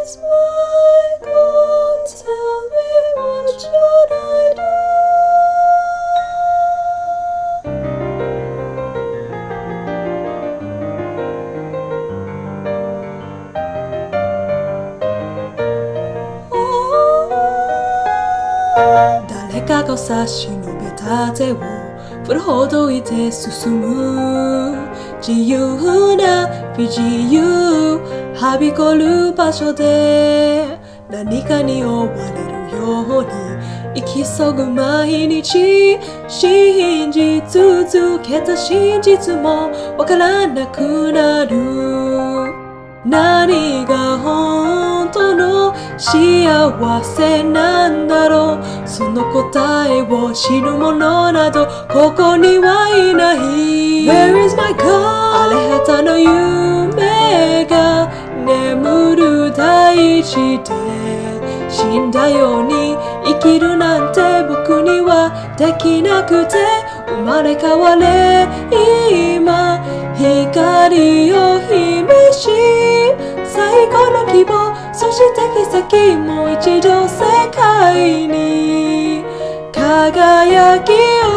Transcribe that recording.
is my goal? Tell me what should I do? 誰かが差し伸べた手を振りほどいて進む自由な不自由はびこる場所で何かに追われるように生き急ぐ毎日信じ続けた真実もわからなくなる何が本当の幸せなんだろうその答えを知る者などここにはいない Where is my God? あれ下手の夢が眠る大地で死んだように生きるなんて僕にはできなくて生まれ変われ今光を秘めし最高の希望そして奇跡もう一度世界に輝きを